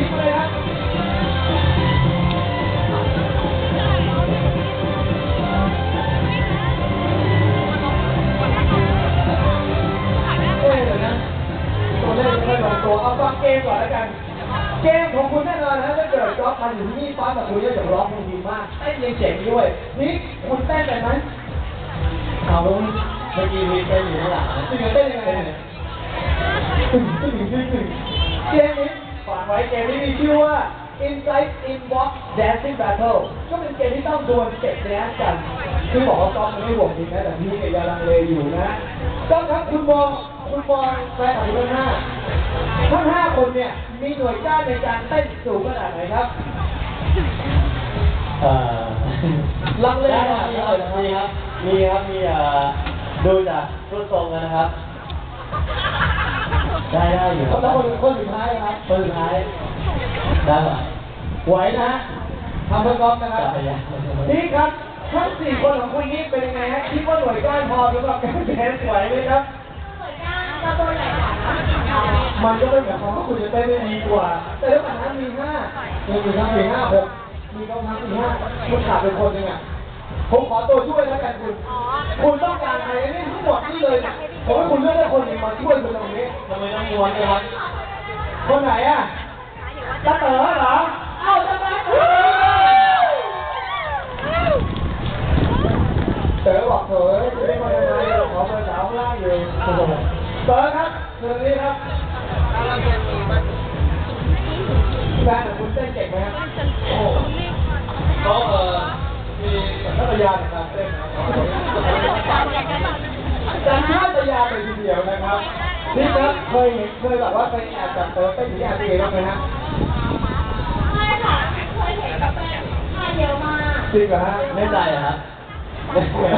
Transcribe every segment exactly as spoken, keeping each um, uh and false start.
ทิ้งเลยครับเอ้ยเดี๋ยวนะตัวเลขไม่ลงตัวเอาฟังเกมก่อนแล้วกันเกมของคุณแน่นอนนะถ้าเกิดจ็อบมาอยู่ที่นี่ฟ้ากับคุณจะร้องเพลงดีมากเต้นยังเจ๋งด้วยนี่คุณเต้นได้ไหมเอาเมื่อกี้มีเต้นอยู่ข้างหลังตึงเต้นยังไงตึงตึงตึงตึงเกมนี้ฝากไว้เกมนี้มีชื่อว่า Inside Inbox Dancing Battle ก็เป็นเกมที่ต้องดวลเก็บแดนกันคือบอกว่าก๊อฟมันไม่ห่วงจริงนะแต่พี่เนี่ยยังลังเลอยู่นะก๊อฟครับคุณมองคุณมองแฟนของคุณทั้งห้าทั้งห้าคนเนี่ยมีหน่วยก้านในการเต้นสูงขนาดไหนครับเอ่อลังเลมีครับมีครับมีครับมีเอ่อดูจากรูปทรงนะครับได้ได้อยู่ครับแล้วคนคนสุดท้ายครับคนสุดท้ายได้ป่ะไหวนะทำเพื่อกอล์ฟนะครับนี่ครับทั้งสี่คนของคุณนี้เป็นยังไงฮะคิดว่าหน่วยก้านพอสำหรับการแข่งไหวไหมครับก็ตัวใหญ่กว่ามันก็เป็นแบบของว่าคุณจะเต้นได้ดีกว่าแต่ถ้าฝั่งนั้นมีห้ามีมีทั้งสี่ห้าหกมีกองทัพสี่ห้าคุณขาดเป็นคนหนึ่งอ่ะผมขอตัวช่วยแล้วกันคุณคุณต้องการอะไรนี่ทั้งหมดนี่เลยเนี่ยผมให้คุณเลือกได้คนหนึ่งมาช่วยคุณตรงนี้ทำไมต้องม้วนด้วยครับคนไหนอ่ะตาเต๋อเหรอเอ้าจะมาเต๋อบอกเต๋อจะได้มาทำไมขอเบอร์สาวล่างอยู่เต๋อครับเชิญนี้ครับแฟนของคุณเต้นเก่งไหมครับโอ้เขาเอ่อมีสัญชาตญาณในการเต้นสัญชาตญาณเลยทีเดียวนะครับนี่ครับเคยเห็นเคยแบบว่าไปแอบจับเต๋อเต้นที่อาร์ตีบ้างไหมฮะไม่ค่ะเคยเห็นกับแฟนท่าเยอะมากจริงเหรอฮะไม่ใจเหรอครับเอ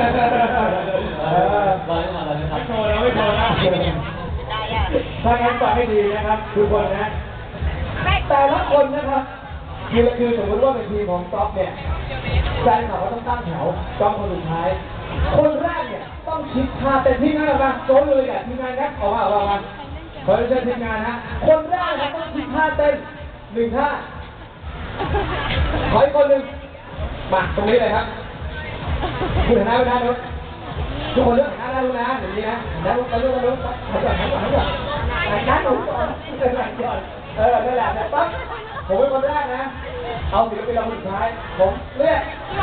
อเราไม่ทำอะไรนะครับไม่โชว์นะไม่โชว์นะถ้างั้นฟังให้ดีนะครับทุกคนนะแต่ละคนนะครับคือคือสมมติว่าเป็นทีมของก๊อฟเนี่ยแฟนเขาก็ต้องตั้งแถวก๊อฟคนสุดท้ายคนแรกเนี่ยต้องคิดท่าเต้นที่งานมาโซ่เลยอ่ะทีมงานนะออกมาออกมาขอเชิญทีมงานนะคนแรกนะต้องคิดท่าเต้นหนึ่งท่าขออีกคนหนึ่งมาตรงนี้เลยครับคุณเห็นหน้าไม่ได้นู้นทุกคนเลือกหน้าได้รู้นะอย่างนี้นะแล้วแล้วแล้วแล้วหันก่อนหันก่อนหันก่อนหันหน้าหนูก่อนเออก่อนเออนั่นแหละปั๊บผมเป็นคนแรกนะเอาศิลปินเราคนสุดท้ายผมเลือก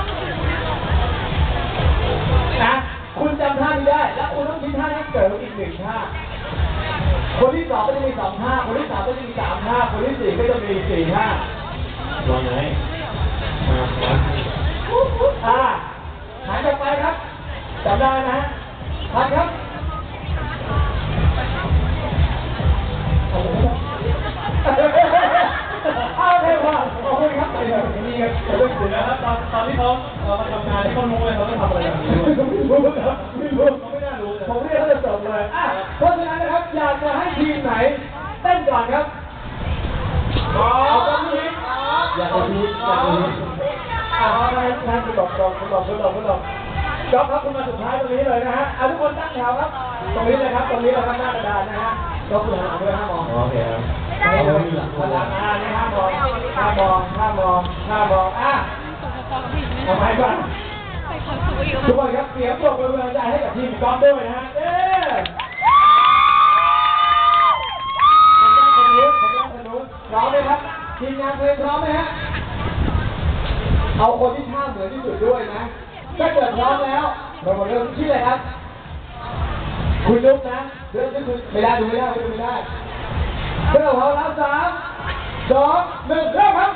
นะคุณจำท่านี้ได้แล้วคุณต้องคิดท่านี้เกิดอีกหนึ่งท่าคนที่สองก็จะมีสองท่าคนที่สามก็จะมีสามท่าคนที่สี่ก็จะมีสี่ท่าลองไหนอ่าหายไปครับจำได้นะฮะพักครับเอาเถอะว่าขอบคุณครับไปเลยนี่ครับเดี๋ยวนะครับตอนตอนที่เขาเรามาทำงานที่เขารู้เลยเขาต้องทำอะไรแบบนี้ด้วยไม่รู้ครับไม่รู้เขาไม่น่ารู้เลยผมเรียกเขาจะจบเลยอ่ะเพราะฉะนั้นนะครับอยากจะให้ทีมไหนเต้นก่อนครับเอาตรงนี้อยากจะพีอยากจะพีอ่าให้ท่านคุณหลบคุณหลบคุณหลบคุณหลบคุณหลบจ๊อบครับคุณมาสุดท้ายตรงนี้เลยนะฮะเอาทุกคนตั้งแถวครับตรงนี้เลยครับตรงนี้เราข้างหน้ากระดานนะฮะจ๊อบคุณหันด้วยห้ามองโอเคครับไม่ได้เลยพลังงานนี่ห้ามองห้ามมองห้ามมองห้ามมองอ่ะทำไมบ้างทุกคนครับเสียงปรบมือเป็นกำลังใจให้กับทีมจ๊อบด้วยนะฮะเอ๊ะคนแรกคนนู้นคนแรกคนนู้นพร้อมไหมครับทีมงานเพลงพร้อมไหมฮะเอาคนที่ท่าเหมือนที่สุดด้วยนะถ้าเกิดพร้อมแล้วเรามาเริ่มที่อะไรครับคุณลุกนะเริ่มที่คุณไม่ได้ดูไม่ได้ดูไม่ได้เริ่มพร้อมแล้วสามสองหนึ่งเริ่มครับ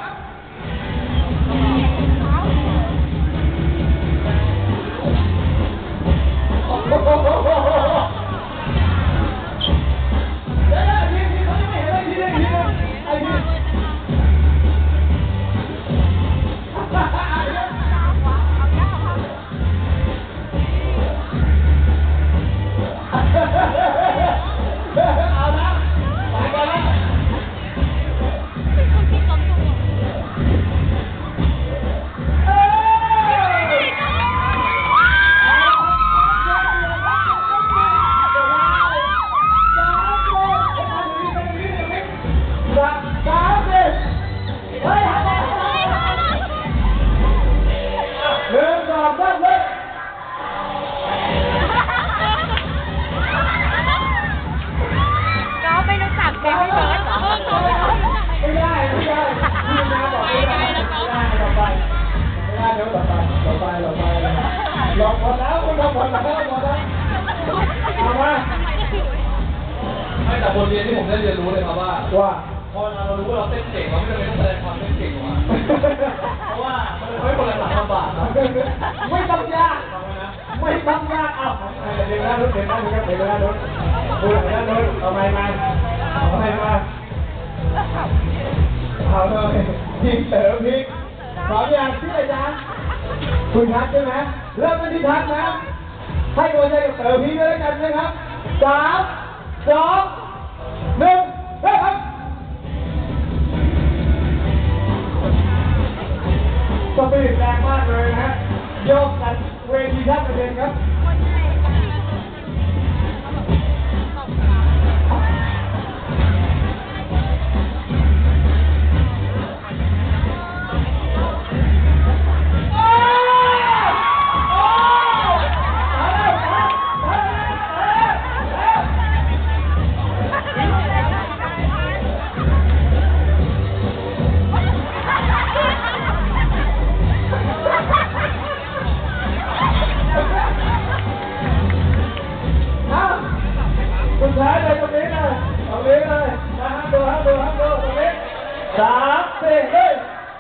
โอ้โหเดี๋ยวทีนี้เขาจะไม่เห็นอะไรทีนี้ทีนี้ไอ้นี่เอาละไปก่อนละหมดแล้วคุณทำหมดแล้วหมดแล้วเอามาไม่แต่บทเรียนที่ผมได้เรียนรู้เลยครับว่าว่าพอเรารู้ว่าเราเต้นเก่งเราไม่จำเป็นต้องแสดงความเต้นเก่งออกมาเพราะว่ามันไม่คนละหลังลำบากครับไม่ต้องยากฟังไว้นะไม่ต้องยากเอาเดี๋ยวนะรถเดี๋ยวนะเดี๋ยวนะเดี๋ยวนะรถดูเดี๋ยวนะรถเอาไม้มาเอาไม้มาเอาหน่อยยิงเต๋อพริกพร้อมยังชื่ออะไรจ๊ะคุณทัศน์ใช่ไหมเริ่มกันที่ทัศน์นะให้กำลังใจกับเต๋อพริกด้วยกันนะครับสามสองหนึ่งเริ่มครับสปีดแรงมากเลยนะฮะโยกกันเวทีแทบกระเด็นครับสุดท้ายเลยตรงนี้เลยตรงนี้เลยนะฮะดูฮะดูฮะดูตรงนี้สามสี่เลย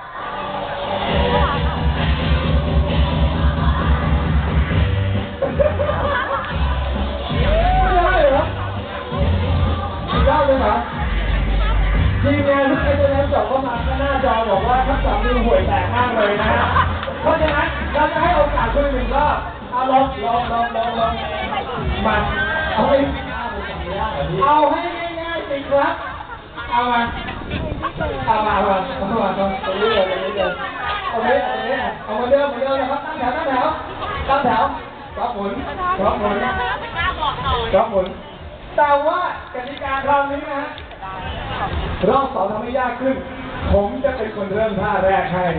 ไม่ได้เหรอไม่ได้เลยเหรอทีมงานทุกคนจะนั้นจบเข้ามาก็หน้าจอบอกว่าทักษะมือห่วยแตกมากเลยนะฮะเพราะฉะนั้นเราจะให้โอกาสคุณหนึ่งรอบเอาลองลองลองลองลองมาเอาไปเอาให้ง่ายๆสิครับเอามาเอามาเอามาเอามาตรงนี้เลยตรงนี้เลยเอาไว้เอาตรงนี้เอามาเดิมเหมือนเดิมนะครับตั้งแถวตั้งแถวตั้งแถวรับหมุนรับหมุนรับหมุนแต่ว่ากติกาคราวนี้นะฮะรอบสองทำให้ยากขึ้นผมจะเป็นคนเริ่มท่าแรกให้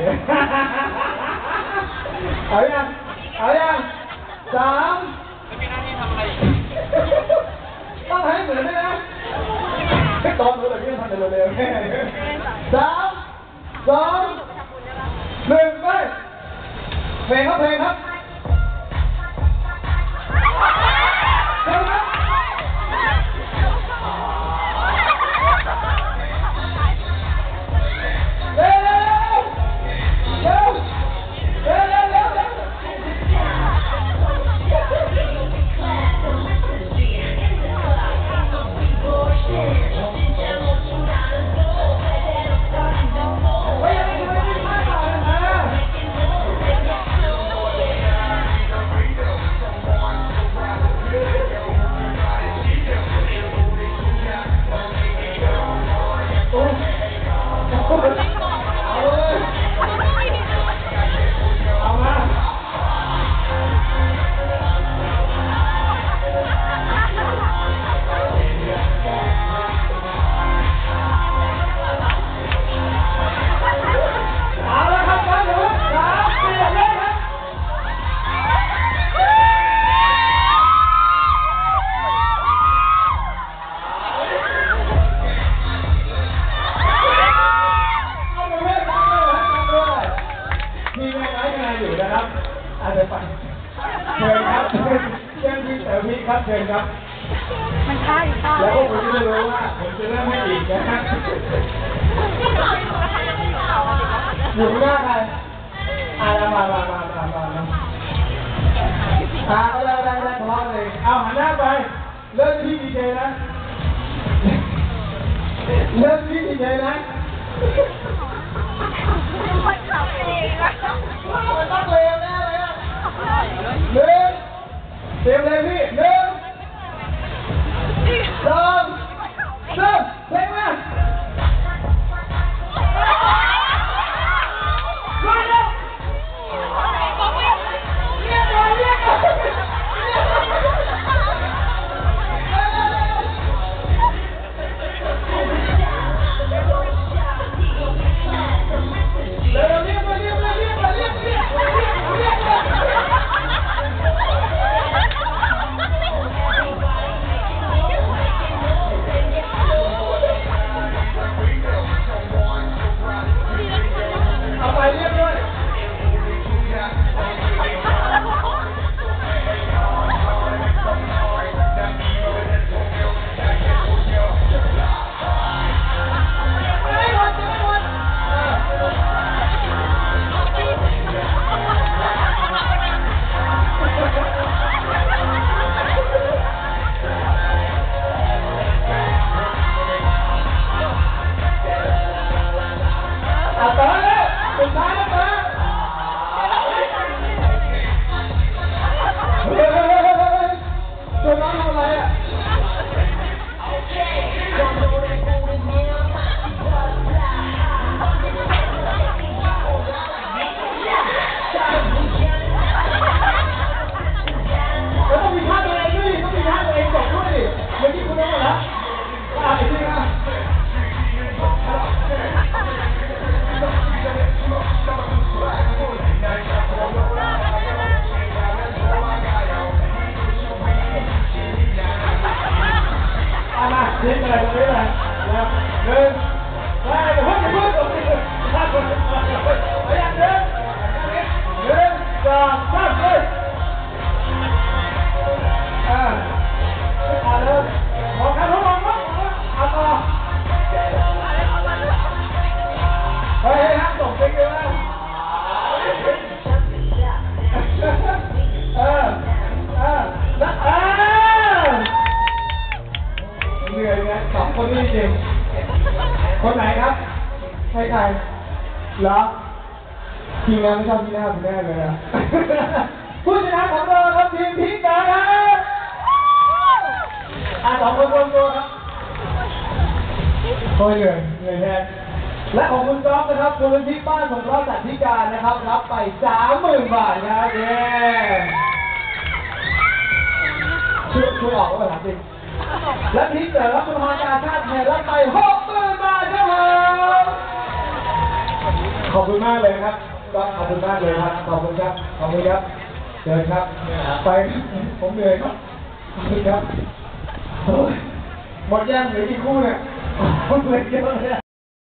เอายังเอายังสามต้องให้เหมือนด้วยนะให้ตอนรู้เลยพี่ทำเร็วๆสามสองหนึ่งไปเพลงครับเพลงครับเพลงครับเร็วเร็วเร็วเร็วเร็วเร็วเร็วครับเชิญครับมันค่าอยู่ค่าแล้วพวกคุณจะรู้ว่าผมจะเริ่มให้อีกนะฮะอยู่หน้าใครอ่ามามามามามามาอ่าได้ได้ได้พร้อมเลยเอาหันหน้าไปเริ่มที่ดีเจนะเริ่มที่ดีเจนะมันขับเองนะมันต้องเร็วแน่เลยอ่ะหนึ่งเตรียมเลยพี่หนึ่งสองสามเพลงมามาเร็วเรียกหน่อยเรียกหน่อยให้ใครเหรอทีมงานไม่ชอบที่หน้าคุณแน่เลยอะ ผู้ชนะของเราครับทีมพิกาครับอ่ะสองคนรวมตัวครับโอ้ยเหนื่อยเหนื่อยแทนและของคุณก๊อฟนะครับมูลนิธิบ้านของเราสัตว์พิการนะครับรับไปสามหมื่นบาทครับเย้ช่วยช่วยออกก็ไปถามจริงและทีมเต๋อรับสภากาชาติไทยรับไปหกหมื่นบาทครับผมขอบคุณมากเลยครับก็ขอบคุณมากเลยครับขอบคุณครับขอบคุณครับเชิญครับไปผมเหนื่อยครับขอบคุณครับโอ้ยหมดยังเหลือกี่คู่เนี่ยหมดเลยเยอะเลย